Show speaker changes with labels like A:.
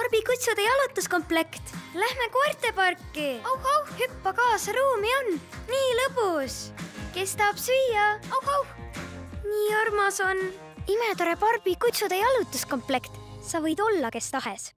A: Barbi kutsude jalutuskomplekt. Lähme koerteparki. Auh, hüppa kaasa, ruumi on. Nii lõbus. Kes tahab süüa? Auh. Nii armas on. Imetore Barbi kutsude jalutuskomplekt. Sa võid olla kes tahes.